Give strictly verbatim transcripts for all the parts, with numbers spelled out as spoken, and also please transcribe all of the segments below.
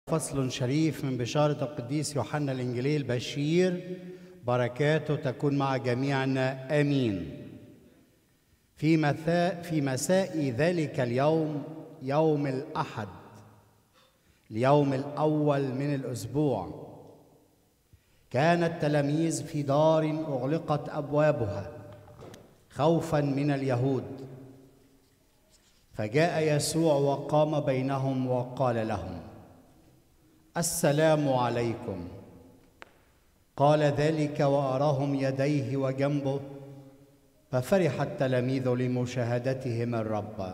فصل شريف من بشارة القديس يوحنا الإنجيلي البشير، بركاته تكون مع جميعنا آمين. في مساء في مساء ذلك اليوم، يوم الأحد، اليوم الأول من الأسبوع، كان التلاميذ في دار أغلقت أبوابها خوفا من اليهود، فجاء يسوع وقام بينهم وقال لهم: السلام عليكم. قال ذلك وأراهم يديه وجنبه، ففرح التلاميذ لمشاهدتهم الرب.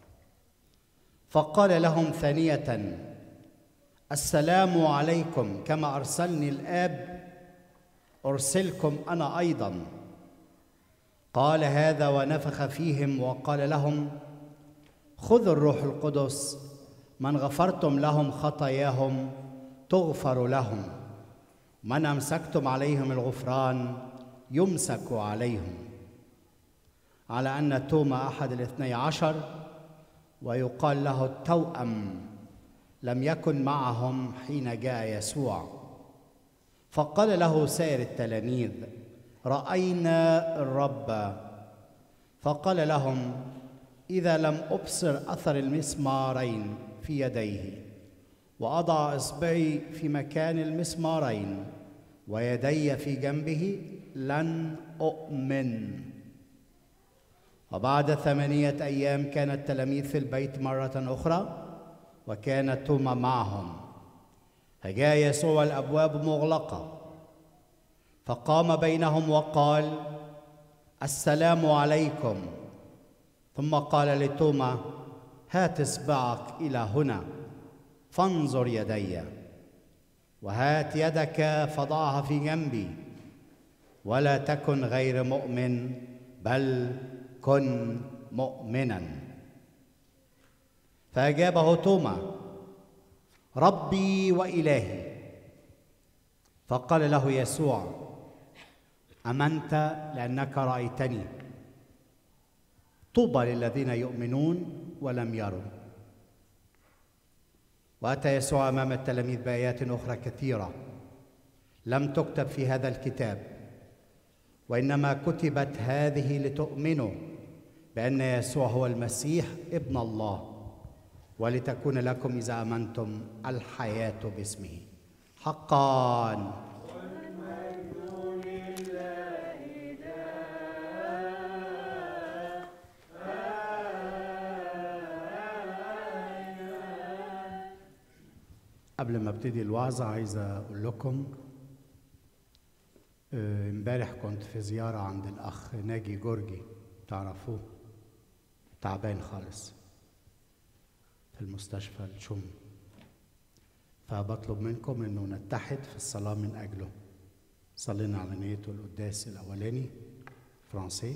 فقال لهم ثانية: السلام عليكم، كما أرسلني الآب أرسلكم أنا أيضا. قال هذا ونفخ فيهم وقال لهم: خذوا الروح القدس، من غفرتم لهم خطاياهم تغفر لهم، من أمسكتم عليهم الغفران يمسك عليهم. على أن توما أحد الاثني عشر ويقال له التوأم لم يكن معهم حين جاء يسوع. فقال له سائر التلاميذ: رأينا الرب. فقال لهم: إذا لم أبصر أثر المسمارين في يديه، وأضع إصبعي في مكان المسمارين ويدي في جنبه، لن أؤمن. وبعد ثمانية أيام كان التلاميذ في البيت مرة أخرى، وكان توما معهم. فجاء يسوع والأبواب مغلقة، فقام بينهم وقال: السلام عليكم. ثم قال لتوما: هات إصبعك إلى هنا، فانظر يدي، وهات يدك فضعها في جنبي، ولا تكن غير مؤمن بل كن مؤمنا. فأجابه توما: ربي وإلهي. فقال له يسوع: أمنت لأنك رأيتني، طوبى للذين يؤمنون ولم يروا. وأتى يسوع أمام التلاميذ بآيات أخرى كثيرة لم تكتب في هذا الكتاب، وإنما كتبت هذه لتؤمنوا بأن يسوع هو المسيح ابن الله، ولتكون لكم إذا آمنتم الحياة باسمه. حقاً قبل ما ابتدي الوعظة عايز أقول لكم، امبارح كنت في زيارة عند الأخ ناجي جورجي، تعرفوه، تعبان خالص في المستشفى الشم، فبطلب منكم إنه نتحد في الصلاة من أجله. صلينا على نيته القداس الأولاني فرنسي،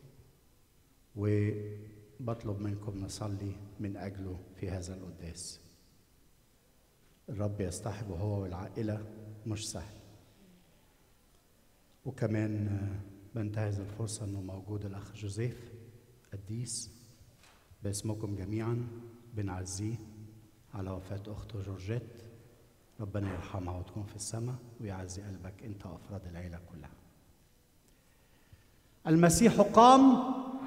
وبطلب منكم نصلي من أجله في هذا القداس. الرب يصطحبه هو والعائلة، مش سهل. وكمان بنتهز الفرصة انه موجود الاخ جوزيف قديس، باسمكم جميعا بنعزيه على وفاة اخته جورجيت. ربنا يرحمها وتكون في السماء ويعزي قلبك انت وافراد العيلة كلها. المسيح قام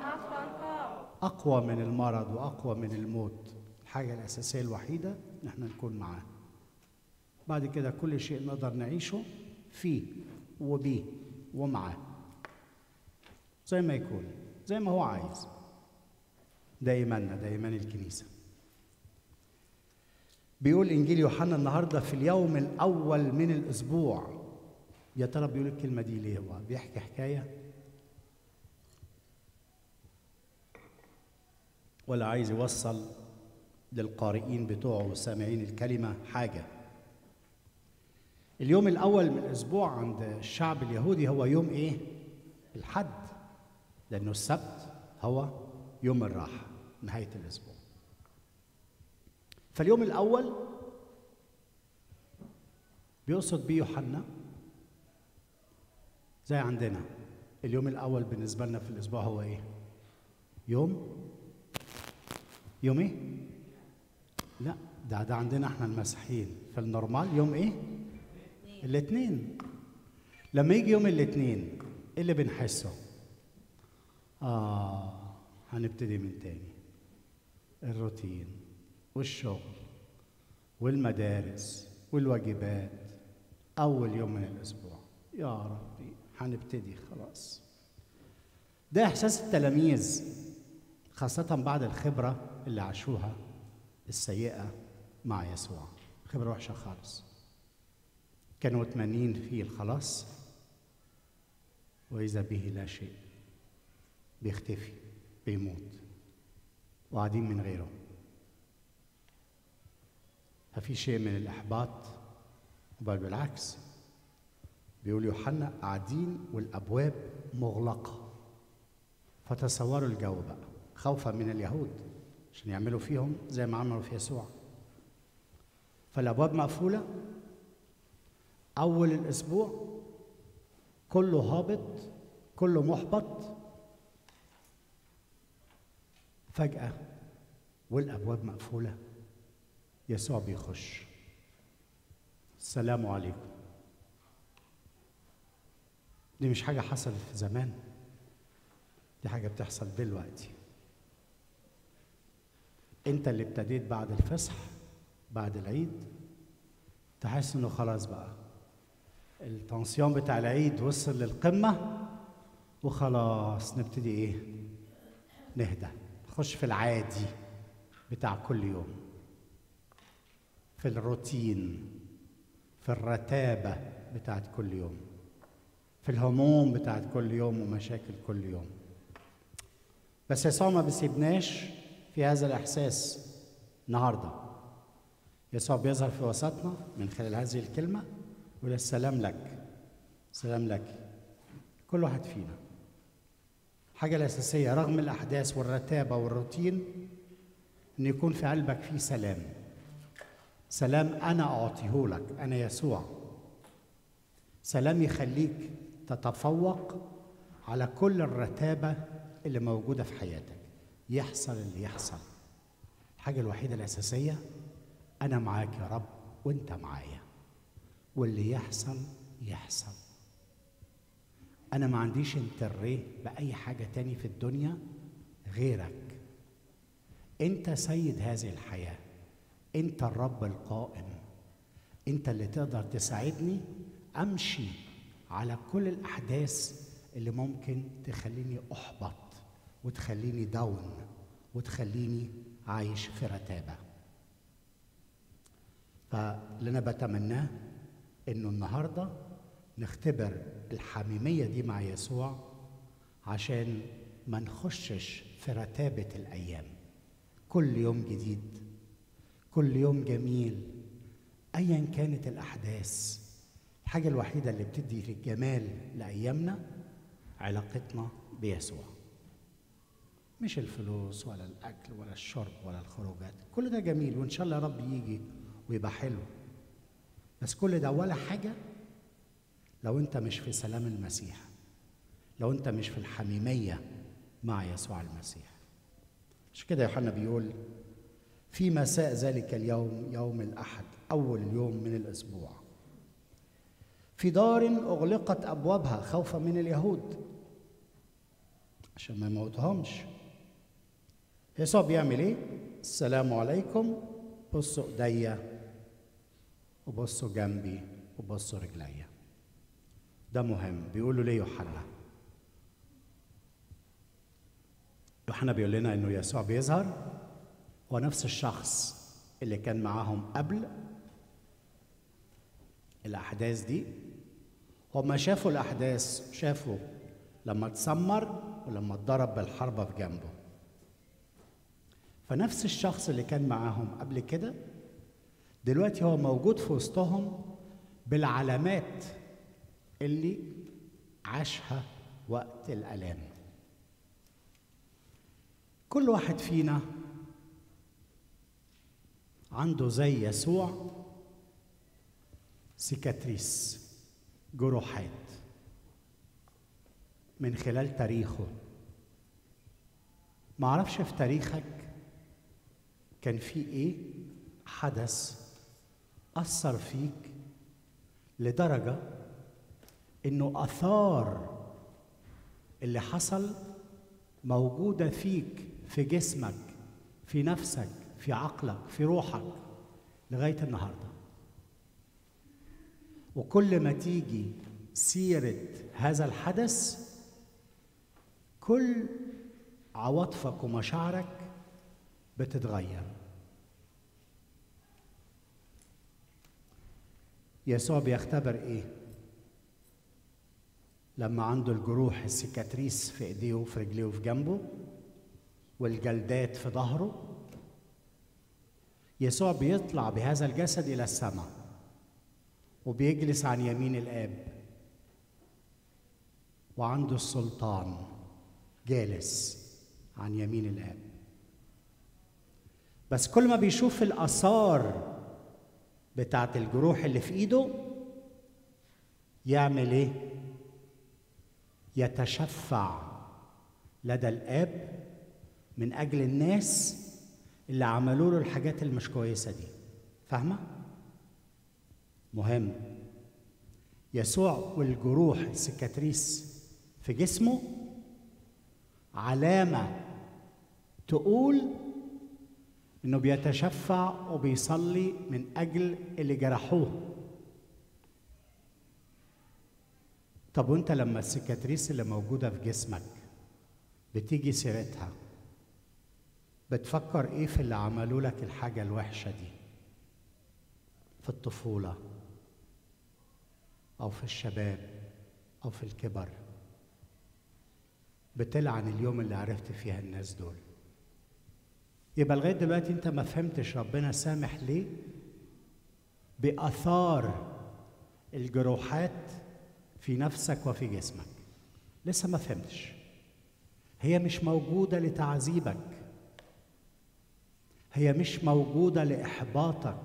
اقوى من المرض واقوى من الموت. الحاجة الاساسية الوحيدة ان احنا نكون معاه. بعد كده كل شيء نقدر نعيشه فيه وبيه ومعاه، زي ما يكون، زي ما هو عايز. ده إيماننا، ده إيمان الكنيسة. بيقول إنجيل يوحنا النهاردة في اليوم الأول من الأسبوع. يا ترى بيقول الكلمة دي ليه؟ هو بيحكي حكاية ولا عايز يوصل للقارئين بتوعه وسامعين الكلمة حاجة؟ اليوم الأول من الأسبوع عند الشعب اليهودي هو يوم إيه؟ الحد، لأنه السبت هو يوم الراحة، نهاية الأسبوع. فاليوم الأول بيقصد بيه يوحنا زي عندنا. اليوم الأول بالنسبة لنا في الأسبوع هو إيه؟ يوم يوم إيه؟ لا، ده ده عندنا احنا المسيحيين في النورمال يوم ايه؟ الاثنين. لما يجي يوم الاثنين ايه اللي بنحسه؟ اه هنبتدي من تاني، الروتين والشغل والمدارس والواجبات. اول يوم من الاسبوع يا ربي هنبتدي خلاص. ده احساس التلاميذ خاصة بعد الخبرة اللي عاشوها السيئة مع يسوع، خبرة وحشة خالص. كانوا متمنين فيه الخلاص وإذا به لا شيء، بيختفي بيموت وقاعدين من غيره. ففي شيء من الإحباط، بل بالعكس بيقول يوحنا قاعدين والأبواب مغلقة. فتصوروا الجو بقى، خوفا من اليهود عشان يعملوا فيهم زي ما عملوا في يسوع. فالأبواب مقفولة أول الأسبوع، كله هابط كله محبط. فجأة والأبواب مقفولة يسوع بيخش، السلام عليكم. دي مش حاجة حصلت في زمان، دي حاجة بتحصل دلوقتي. انت اللي ابتديت بعد الفصح بعد العيد تحس انه خلاص بقى التنسيون بتاع العيد وصل للقمة وخلاص نبتدي ايه؟ نهدى، نخش في العادي بتاع كل يوم، في الروتين، في الرتابة بتاعت كل يوم، في الهموم بتاعت كل يوم ومشاكل كل يوم. بس يسوع ما بيسيبناش في هذا الإحساس. النهارده يسوع بيظهر في وسطنا من خلال هذه الكلمة ويقول السلام لك، سلام لك. كل واحد فينا الحاجة الأساسية رغم الأحداث والرتابة والروتين إن يكون في قلبك فيه سلام. سلام أنا أعطيه لك، أنا يسوع. سلام يخليك تتفوق على كل الرتابة اللي موجودة في حياتك. يحصل اللي يحصل، الحاجة الوحيدة الأساسية أنا معاك يا رب وأنت معايا، واللي يحصل يحصل. أنا ما عنديش انتريه بأي حاجة تاني في الدنيا غيرك. أنت سيد هذه الحياة، أنت الرب القائم، أنت اللي تقدر تساعدني أمشي على كل الأحداث اللي ممكن تخليني أحبط وتخليني داون وتخليني عايش في رتابة. فاللي أنا بتمناه إنه النهاردة نختبر الحميمية دي مع يسوع عشان ما نخشش في رتابة الأيام. كل يوم جديد، كل يوم جميل، أيا كانت الأحداث. الحاجة الوحيدة اللي بتدي الجمال لأيامنا علاقتنا بيسوع، مش الفلوس ولا الأكل ولا الشرب ولا الخروجات. كل ده جميل وإن شاء الله يا رب يجي ويبقى حلو، بس كل ده ولا حاجة لو أنت مش في سلام المسيح، لو أنت مش في الحميمية مع يسوع المسيح. مش كده يوحنا بيقول في مساء ذلك اليوم يوم الأحد أول يوم من الأسبوع في دار أغلقت أبوابها خوفا من اليهود عشان ما يموتهمش. يسوع بيعمل إيه؟ السلام عليكم، بصوا إيديا وبصوا جنبي وبصوا رجليا. ده مهم. بيقولوا ليه يوحنا؟ يوحنا بيقول لنا إنه يسوع بيظهر هو نفس الشخص اللي كان معاهم قبل الأحداث دي. هما شافوا الأحداث، شافوا لما اتسمر ولما اتضرب بالحربة في جنبه. فنفس الشخص اللي كان معاهم قبل كده دلوقتي هو موجود في وسطهم بالعلامات اللي عاشها وقت الآلام. كل واحد فينا عنده زي يسوع سيكاتريس، جروحات من خلال تاريخه. ما اعرفش في تاريخك كان في ايه حدث أثر فيك لدرجة إنه آثار اللي حصل موجودة فيك، في جسمك، في نفسك، في عقلك، في روحك لغاية النهاردة. وكل ما تيجي سيرة هذا الحدث كل عواطفك ومشاعرك بتتغير. يسوع بيختبر ايه لما عنده الجروح، السيكاتريس في ايديه وفي رجليه وفي جنبه والجلدات في ظهره؟ يسوع بيطلع بهذا الجسد الى السماء وبيجلس عن يمين الآب، وعنده السلطان، جالس عن يمين الآب. بس كل ما بيشوف الآثار بتاعت الجروح اللي في ايده يعمل ايه؟ يتشفع لدى الآب من أجل الناس اللي عملوا له الحاجات اللي مش كويسة دي. فاهمة؟ مهم. يسوع والجروح السكاتريس في جسمه علامة تقول إنه بيتشفع وبيصلي من أجل اللي جرحوه. طب وانت لما السكاتريس اللي موجودة في جسمك بتيجي سيرتها بتفكر ايه في اللي عملوا لك الحاجة الوحشة دي في الطفولة أو في الشباب أو في الكبر؟ بتلعن اليوم اللي عرفت فيها الناس دول. يبقى لغاية دلوقتي انت ما فهمتش ربنا سامح ليه بآثار الجروحات في نفسك وفي جسمك. لسه ما فهمتش. هي مش موجودة لتعذيبك، هي مش موجودة لإحباطك.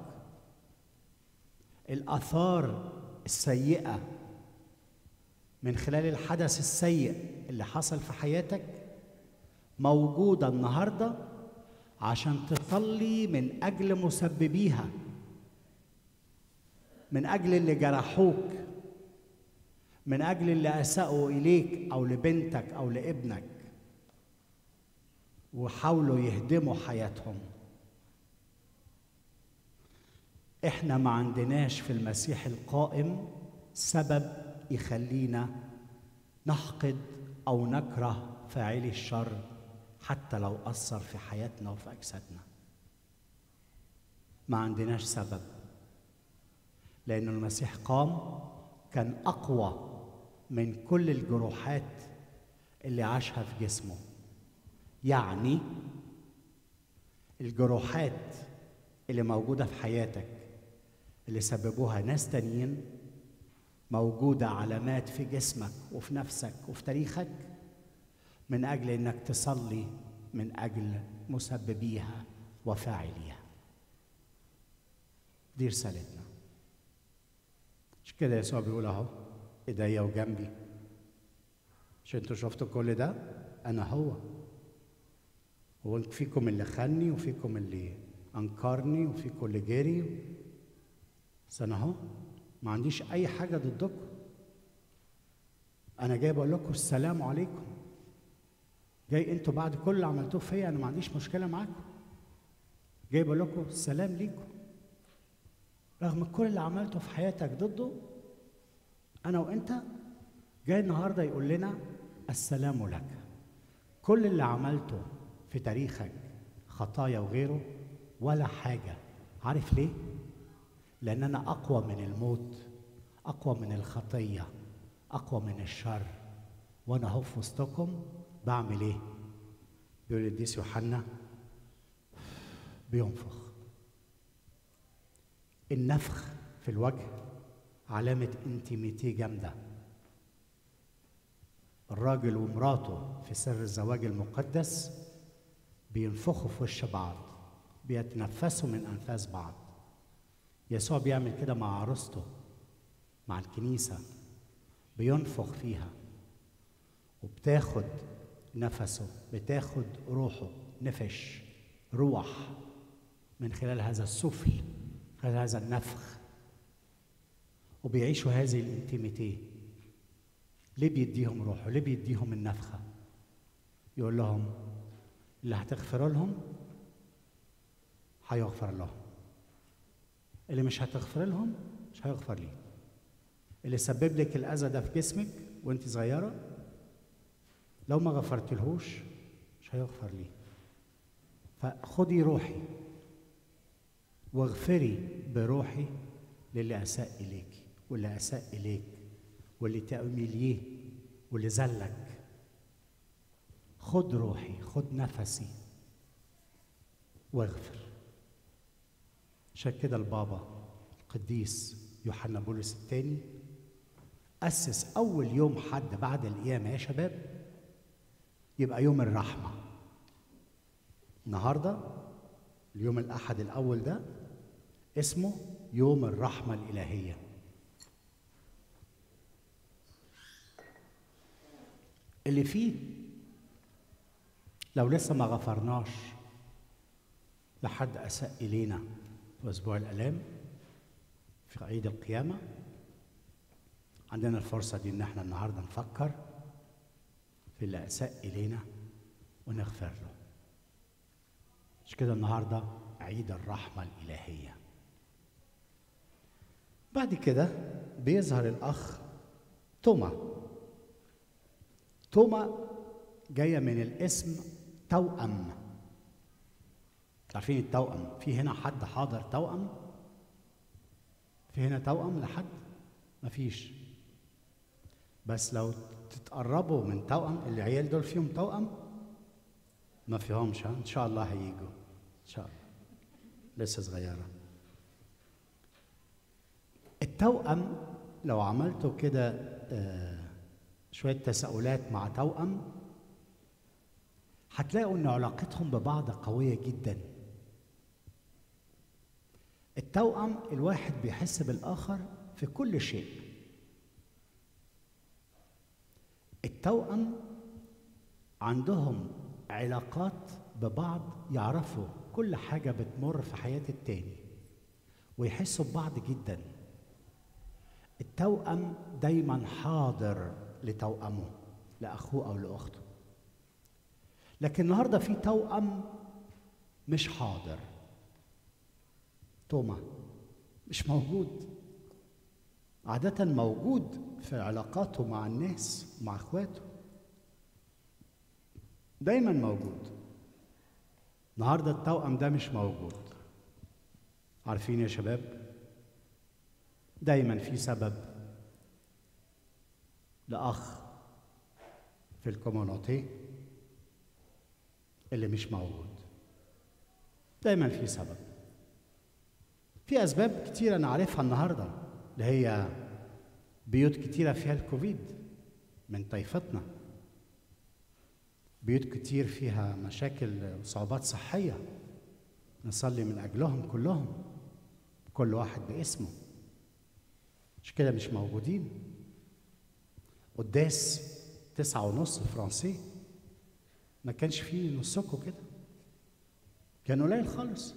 الآثار السيئة من خلال الحدث السيء اللي حصل في حياتك موجودة النهاردة عشان تصلي من أجل مسببيها، من أجل اللي جرحوك، من أجل اللي أساءوا إليك أو لبنتك أو لابنك وحاولوا يهدموا حياتهم. إحنا ما عندناش في المسيح القائم سبب يخلينا نحقد أو نكره فاعلي الشر حتى لو أثر في حياتنا وفي أجسادنا. ما عندناش سبب، لأن المسيح قام كان أقوى من كل الجروحات اللي عاشها في جسمه. يعني الجروحات اللي موجودة في حياتك اللي سببوها ناس تانيين موجودة علامات في جسمك وفي نفسك وفي تاريخك من أجل إنك تصلي من أجل مسببيها وفاعليها. دي رسالتنا. مش كده يسوع بيقول أهو إيديا وجنبي؟ مش انتوا شفتوا كل ده؟ أنا هو. هو فيكم اللي خاني وفيكم اللي أنكرني وفيكم اللي جري، بس أنا أهو ما عنديش أي حاجة ضدكم. أنا جاي بقول لكم السلام عليكم. جاي أنتوا بعد كل اللي عملتوه فيا أنا ما عنديش مشكلة معاكم. جاي بقول لكم السلام ليكم. رغم كل اللي عملته في حياتك ضده أنا وأنت، جاي النهارده يقول لنا السلام لك. كل اللي عملته في تاريخك خطايا وغيره ولا حاجة. عارف ليه؟ لأن أنا أقوى من الموت، أقوى من الخطية، أقوى من الشر، وأنا أهو في وسطكم بعمل إيه؟ بيقول القديس يوحنا بينفخ. النفخ في الوجه علامة انتيميتي جامدة. الراجل ومراته في سر الزواج المقدس بينفخوا في وش بعض، بيتنفسوا من أنفاس بعض. يسوع بيعمل كده مع عروسته، مع الكنيسة، بينفخ فيها وبتاخد نفسه، بتاخد روحه، نفش روح من خلال هذا السفل، من خلال هذا النفخ، وبيعيشوا هذه الانتيميتي. ليه بيديهم روحه؟ ليه بيديهم النفخة؟ يقول لهم اللي هتغفر لهم هيغفر لهم، اللي مش هتغفر لهم مش هيغفر لي. اللي سبب لك الأذى ده في جسمك وانت صغيرة، لو ما غفرتلهوش مش هيغفر لي. فخدي روحي واغفري بروحي للي أساء إليك واللي أساء إليك واللي تأمليه واللي زلك. خد روحي، خد نفسي واغفر. عشان كده البابا القديس يوحنا بولس الثاني أسس أول يوم حد بعد القيامة يا شباب يبقى يوم الرحمة. النهارده اليوم الأحد الأول ده اسمه يوم الرحمة الإلهية. اللي فيه لو لسه ما غفرناش لحد أساء إلينا في أسبوع الآلام في عيد القيامة، عندنا الفرصة دي إن احنا النهارده نفكر في اللي أساء إلينا ونغفر له. مش كده النهارده عيد الرحمة الإلهية. بعد كده بيظهر الأخ توما. توما جاية من الاسم توأم. عارفين التوأم؟ في هنا حد حاضر توأم؟ في هنا توأم لحد؟ مفيش. بس لو تتقربوا من توأم، العيال دول فيهم توأم؟ ما فيهمش. ان شاء الله هيجوا ان شاء الله، لسه صغيرة. التوأم لو عملتوا كده آه شوية تساؤلات مع توأم هتلاقوا ان علاقتهم ببعض قوية جدا. التوأم الواحد بيحس بالآخر في كل شيء. التوأم عندهم علاقات ببعض، يعرفوا كل حاجة بتمر في حياة التاني ويحسوا ببعض جدا. التوأم دايما حاضر لتوأمه، لأخوه أو لأخته. لكن النهارده في توأم مش حاضر. توما مش موجود. عادة موجود في علاقاته مع الناس ومع اخواته، دايما موجود. النهارده التوأم ده مش موجود. عارفين يا شباب، دايما في سبب لأخ في الكومونوتي اللي مش موجود. دايما في سبب. في أسباب كتيرة نعرفها النهارده، اللي هي بيوت كتيرة فيها الكوفيد من طائفتنا، بيوت كتير فيها مشاكل وصعوبات صحية، نصلي من أجلهم كلهم، كل واحد باسمه. مش كده مش موجودين. قداس تسعة ونص فرنسي ما كانش فيه نصكم كده، كان قليل خالص.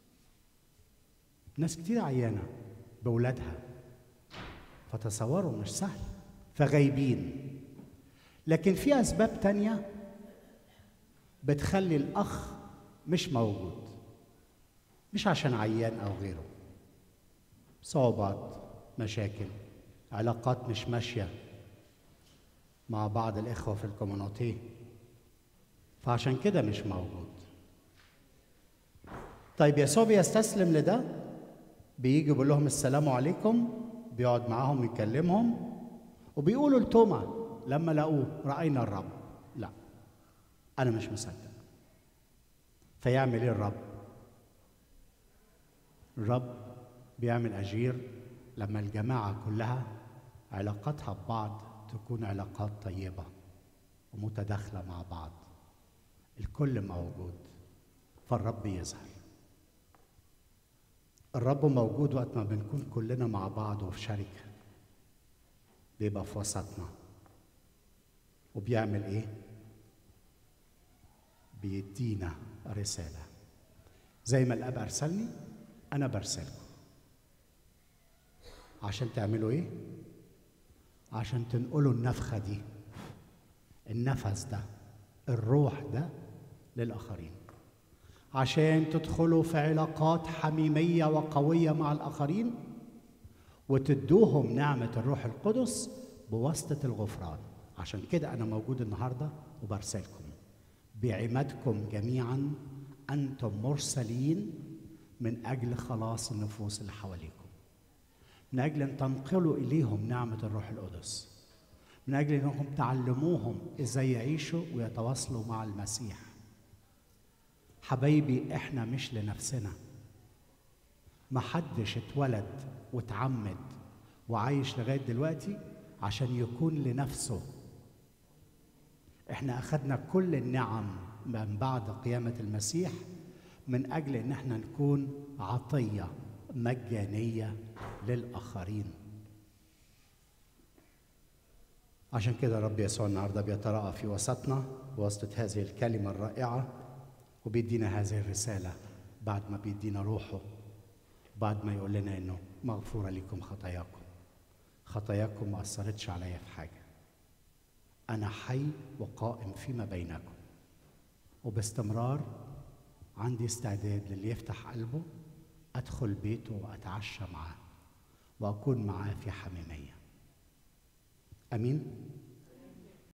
ناس كتير عيانة بولادها، فتصوروا مش سهل، فغايبين. لكن في أسباب تانية بتخلي الأخ مش موجود، مش عشان عيان أو غيره. صعوبات، مشاكل، علاقات مش ماشية مع بعض الإخوة في الكومونوتي، فعشان كده مش موجود. طيب يسوع بيستسلم لده، بيجي بيقول لهم السلام عليكم، بيقعد معاهم يكلمهم، وبيقولوا لتوما لما لقوه رأينا الرب. لا، أنا مش مصدق. فيعمل إيه الرب؟ الرب بيعمل أجير لما الجماعة كلها علاقاتها ببعض تكون علاقات طيبة ومتداخلة مع بعض، الكل موجود، فالرب يظهر. الرب موجود وقت ما بنكون كلنا مع بعض وفي شركة، بيبقى في وسطنا. وبيعمل ايه؟ بيدينا رسالة. زي ما الاب ارسلني انا برسلكم. عشان تعملوا ايه؟ عشان تنقلوا النفخه دي، النفس ده، الروح ده للاخرين، عشان تدخلوا في علاقات حميميه وقويه مع الاخرين، وتدوهم نعمه الروح القدس بواسطه الغفران. عشان كده انا موجود النهارده وبرسلكم بعمادكم جميعا، انتم مرسلين من اجل خلاص النفوس اللي حواليكم، من اجل ان تنقلوا اليهم نعمه الروح القدس، من اجل انكم تعلموهم ازاي يعيشوا ويتواصلوا مع المسيح. حبايبي، احنا مش لنفسنا، محدش اتولد واتعمد وعايش لغايه دلوقتي عشان يكون لنفسه. احنا اخذنا كل النعم من بعد قيامه المسيح من اجل ان احنا نكون عطيه مجانيه للاخرين. عشان كده رب يسوع النهارده بيتراءى في وسطنا بواسطه هذه الكلمه الرائعه، وبيدينا هذه الرساله بعد ما بيدينا روحه، بعد ما يقول لنا انه مغفوره لكم خطاياكم. خطاياكم ما اثرتش عليا في حاجه، انا حي وقائم فيما بينكم، وباستمرار عندي استعداد للي يفتح قلبه ادخل بيته واتعشى معاه واكون معاه في حميميه. امين.